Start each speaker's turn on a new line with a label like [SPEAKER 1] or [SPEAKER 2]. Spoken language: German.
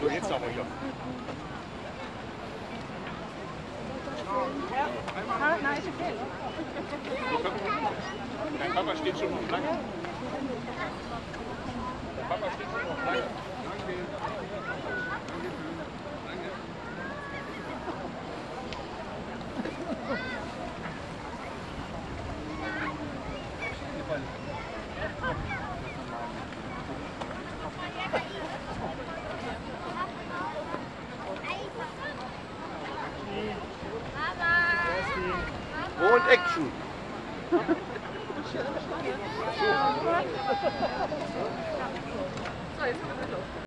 [SPEAKER 1] So, jetzt aber hier.
[SPEAKER 2] Nein, ist okay.
[SPEAKER 1] Dein Papa steht schon auf Flagge. Dein Papa steht schon auf Flagge.
[SPEAKER 3] Und Action!
[SPEAKER 2] So, jetzt haben wir los.